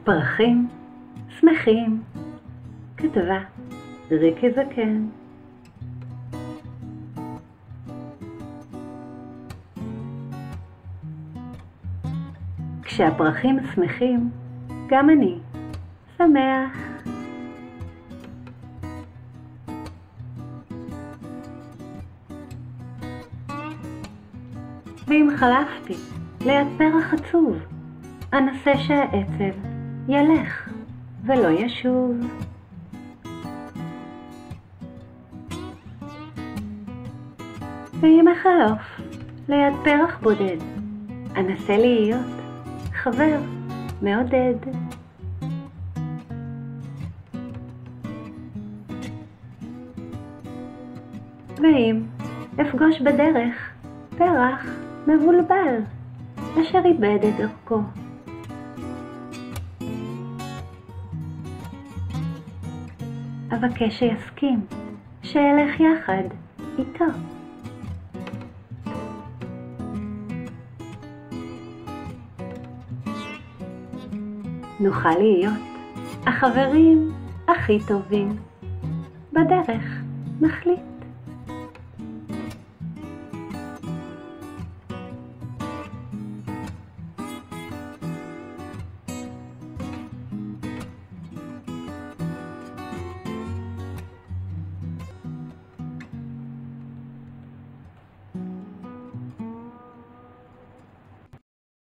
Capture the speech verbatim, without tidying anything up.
פרחים שמחים, כתבה ריקי זקן. כשהפרחים שמחים, גם אני שמח. ואם חלפתי ליד פרח עצוב, אנסה שהעצב ילך ולא ישוב. ואם אחלוף ליד פרח בודד, אנסה להיות חבר מעודד. ואם אפגוש בדרך פרח מבולבל אשר איבד את דרכו, אבקש שיסכים שאלך יחד איתו. נוכל להיות החברים הכי טובים. בדרך נחליט